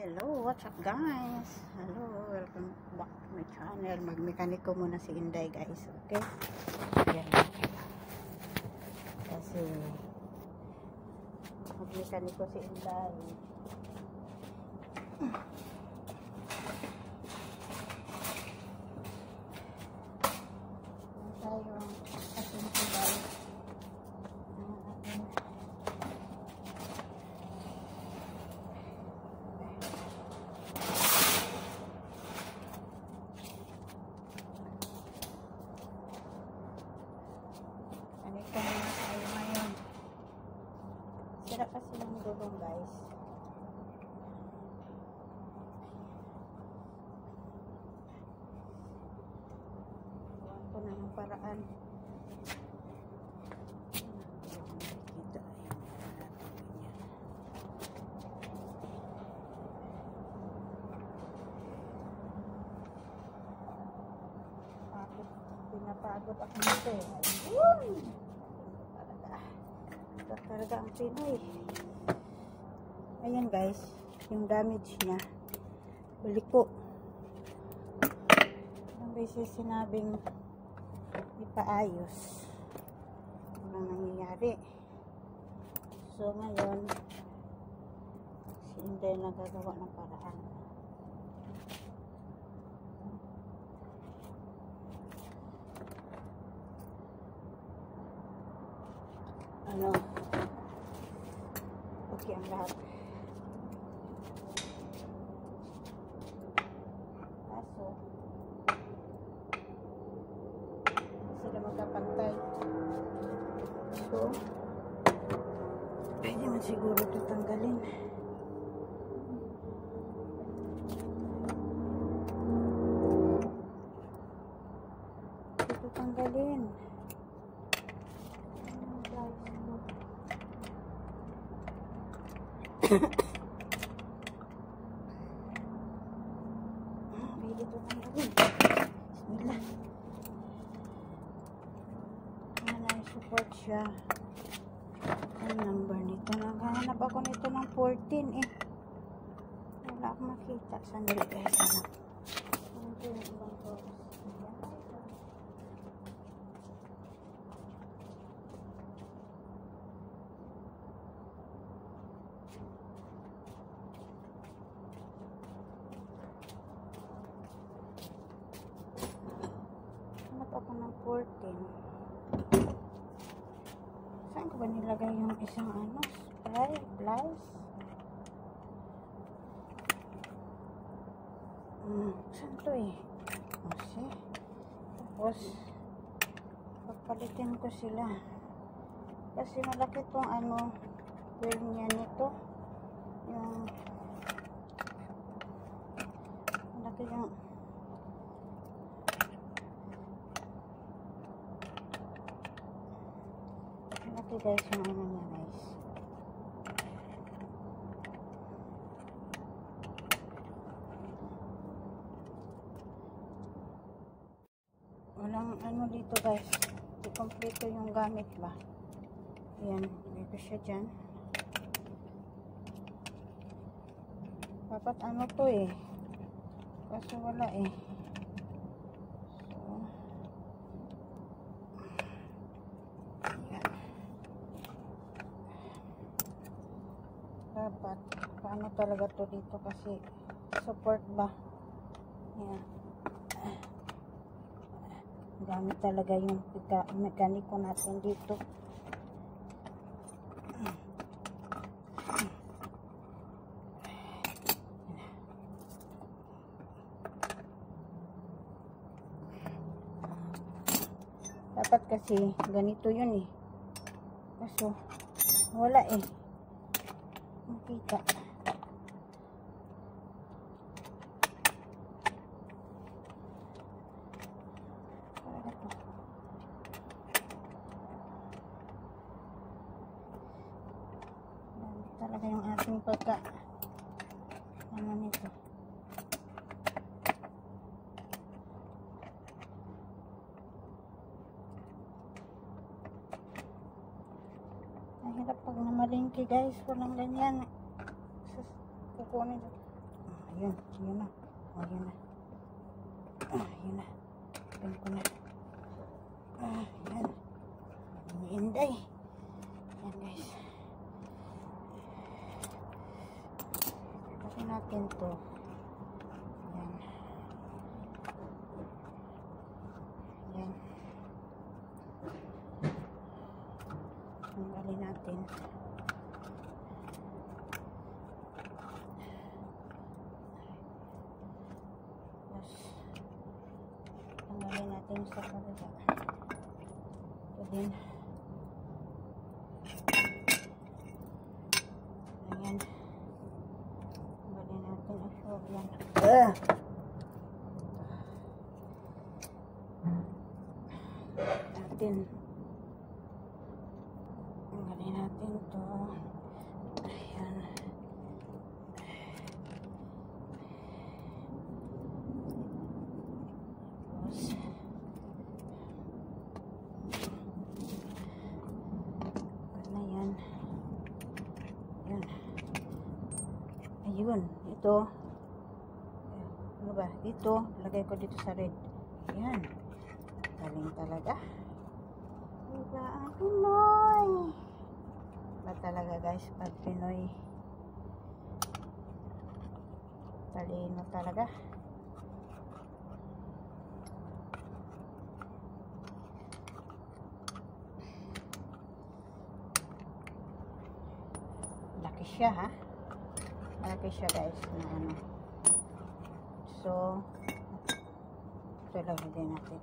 Hello, what's up guys? Hello, welcome back to my channel. Magmekaniko muna si Inday guys, okay? Yan. Kasi magmekaniko si Inday. Tayo ating Inday. Sira kasi ng gulong guys. Gawan ko na ng paraan. Nakikita. Pinapagod ako nito eh. Talaga ang Pinoy. Ayan guys, yung damage niya. Balik ko. Ilang beses sinabing ipaayos. Walang nangyayari. So ngayon, si Inday nagagawa ng paraan. Ano? Okay ang lahat. Kaso, hindi sila magkapantay. So, pwede man siguro ito tanggalin. Ito tanggalin. Pwede ito tanggalin. Bismillah. May support siya. Ang number nito. Naghahanap ako nito ng 14 eh. Wala akong makita. Sandali guys. Ano yung ibang box? Ako ng 14. Saan ko ba nilagay yung isang ano? Plies? Saan to eh? Kasi tapos papalitin ko sila kasi malaki tong ano wheel niya nito, yung malaki yung guys, yung ano niya guys. Walang ano dito guys. Di kompleto yung gamit ba. Ayan, lagay ko siya dyan. Dapat ano to eh. Kaso wala eh. Dapat paano talaga to dito kasi support ba yan, gamit talaga yung mekaniko natin dito. Dapat kasi ganito yun eh, kaso wala eh makita. Talaga yung ating pagka ano nito. Mahirap pag namalingki guys, walang ganyan. Kukunin Ayun, yun na. O, yun na. Yun na. Open ko na. Yan. Iniinday. Yan guys. Tapos natin to. Yan. Yan. Tanggalin natin. Tanggalin natin sa kabila. Ito din. Ayan. Tanggalin natin ang short yan. Tanggalin natin ito. Ayan. Ayun, ito. Ano ba? Dito, lagay ko dito sa red. Ayan. Galing talaga. Diba ang Pinoy? Ba talaga guys, pag Pinoy. Talino talaga. Laki siya ha. Malaki siya guys na ano. So ito lagyan din natin.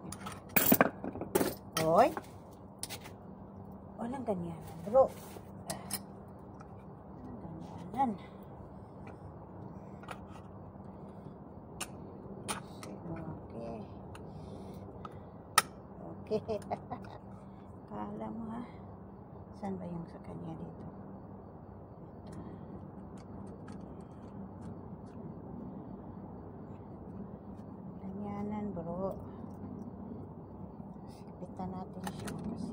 Hoy, walang ganyan bro. Walang ganyanan. Okay. Kala mo ha. Saan ba yung sa kanya dito? Bro, sipitan natin siya kasi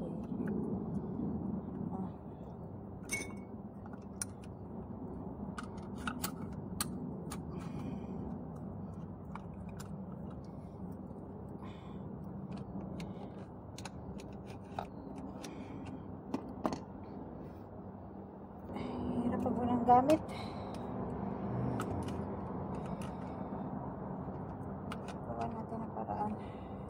hirap pag walang gamit. Paraan.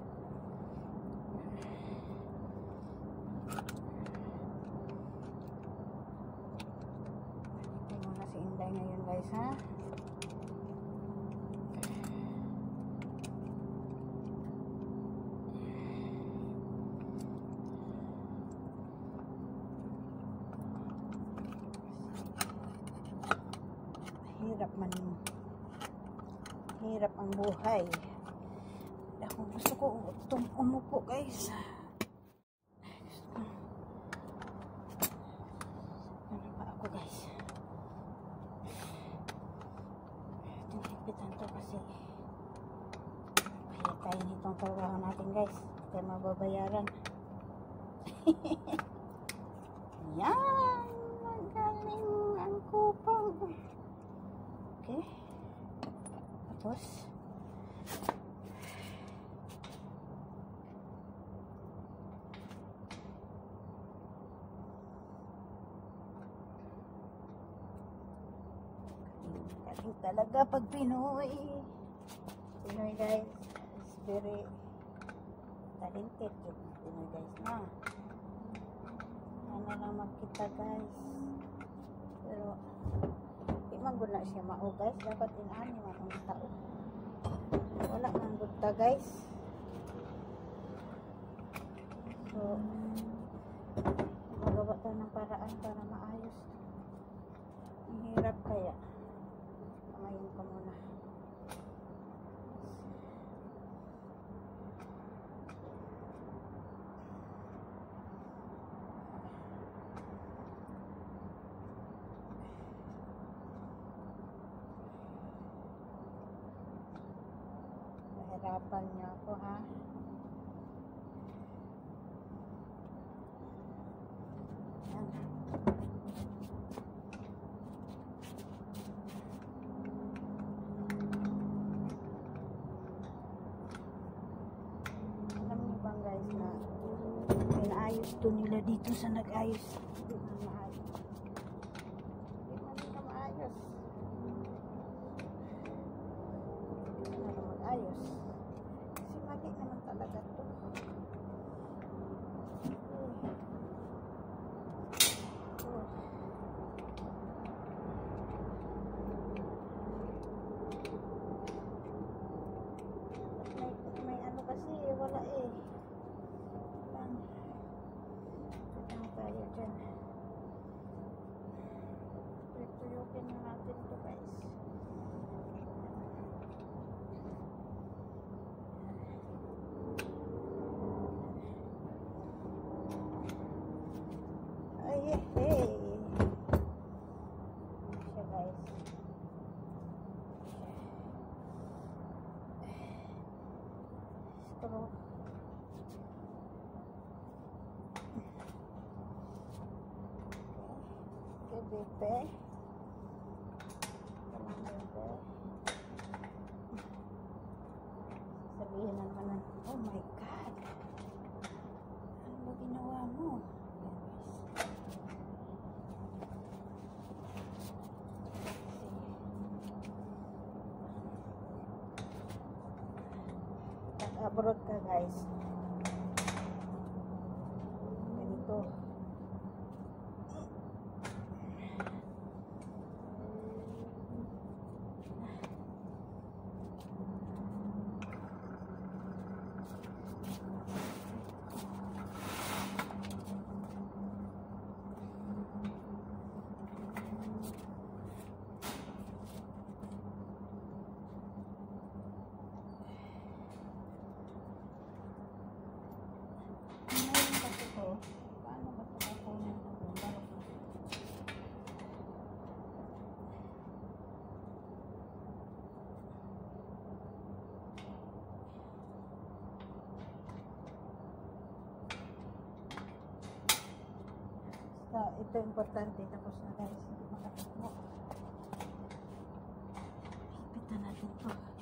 Ito muna si Inday ngayon guys ha. Hirap ang buhay. Gusto ko umupo guys. Ano ba ako guys? Tinipitan to kasi kaya tayo nitong trabaho natin guys. Kaya mababayaran. Yan! Magaling ang kupang. Okay. Tapos talaga pag Pinoy guys is very talented yung Pinoy guys na ano lang makita guys pero di man gud na siya mao guys dapat inani man ang tao wala man gud ta guys so magawa tayo ng paraan para maayos ang hirap kaya kamayin ko muna. Nahirapan niyo ako ha. maayos to nila dito sa nag-ayos. Hindi man maayos. Hindi man nila maayos. Hindi na mag-ayos. Kasi mali naman talaga to. May ano kasi, wala eh. Lang tayo dyan. Tuyukin na natin ito guys. Ay, hey. Siya guys. Straw. Bebe. Tamang bebe. Sabihin na naman, oh my God. Ano ba ginawa mo? Abroad ka guys. Ganito. Paano ba ito kakunin ng bumbarok? So, ito importante. Tapos na guys. Hindi makatakbo. Ipitan natin ito.